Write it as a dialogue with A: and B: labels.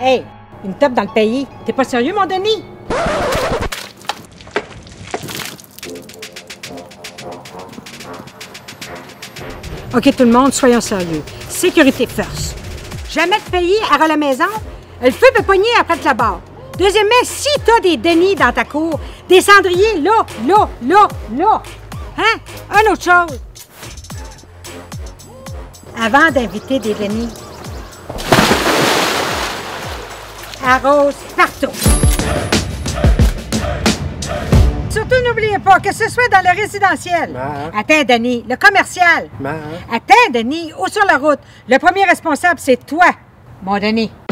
A: Hey, une tape dans le pays. T'es pas sérieux, mon Denis? OK, tout le monde, soyons sérieux. Sécurité first. Jamais de pays à la maison. Le feu peut pogner après la barre. Deuxièmement, si t'as des Denis dans ta cour, des cendriers là. Hein? Une autre chose. Avant d'inviter des Denis, arrose partout. Surtout, n'oubliez pas que ce soit dans le résidentiel. Attends, Denis, le commercial. Attends, Denis, ou sur la route. Le premier responsable, c'est toi, mon Denis.